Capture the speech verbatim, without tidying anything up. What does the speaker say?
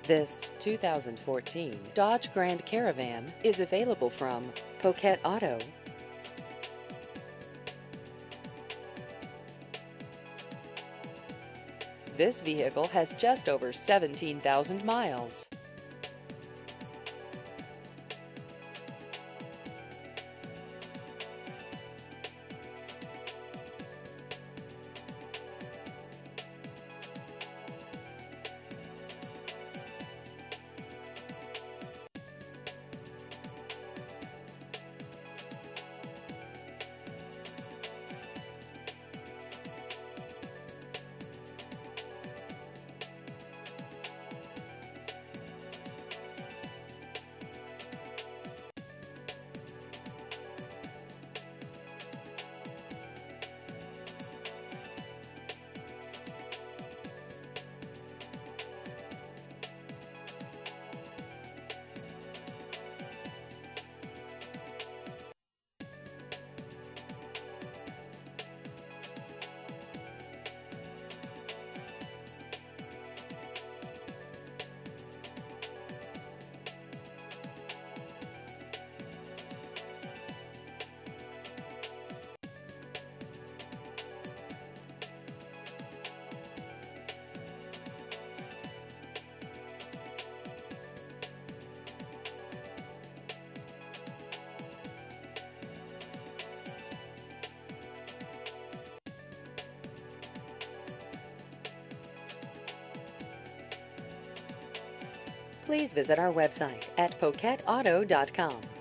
This two thousand fourteen Dodge Grand Caravan is available from Poquet Auto. This vehicle has just over seventeen thousand miles. Please visit our website at poquet auto dot com.